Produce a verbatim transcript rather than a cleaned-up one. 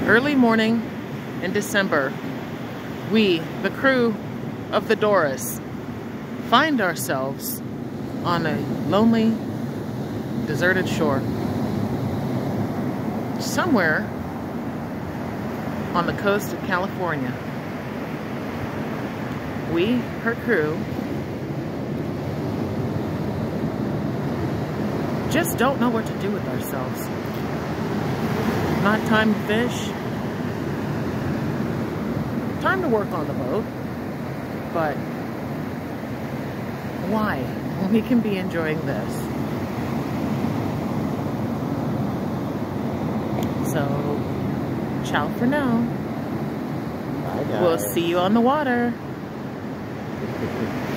Early morning in December, we, the crew of the Doris, find ourselves on a lonely, deserted shore. Somewhere on the coast of California. We, her crew, just don't know what to do with ourselves. Not time to fish. Time to work on the boat. But why? We can be enjoying this. So, ciao for now. Bye, guys. We'll see you on the water.